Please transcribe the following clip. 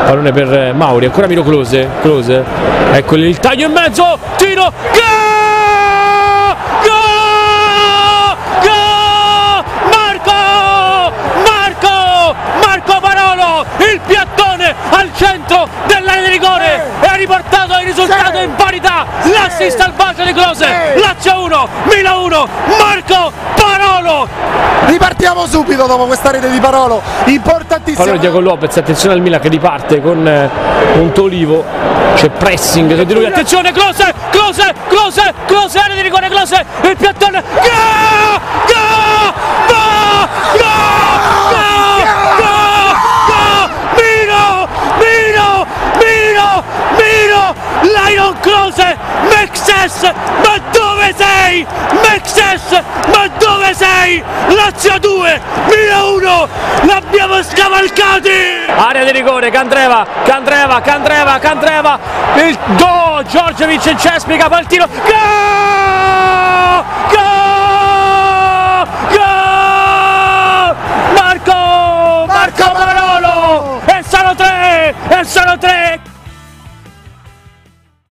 pallone per Mauri, ancora Miro Klose, eccoli il taglio in mezzo, tiro, Marco Parolo, il piattone al centro dell'area di rigore e ha riportato il risultato in parità, l'assist al bacio di Klose, Lazio 1, Milan 1, Marco Parolo. Ripartiamo subito dopo questa rete di Parolo, importantissimo. Pallone Diego Lopez, attenzione al Milan che riparte con Montolivo, c'è pressing su di lui, attenzione Klose, area di rigore, Klose, il piattone, Lion Klose, Mexes, ma dove sei? Mexes, ma dove sei? Lazio 2, Milan 1, l'abbiamo scavalcati! Area di rigore, Candreva, il Giorgiovic in Cespica, fa il tiro,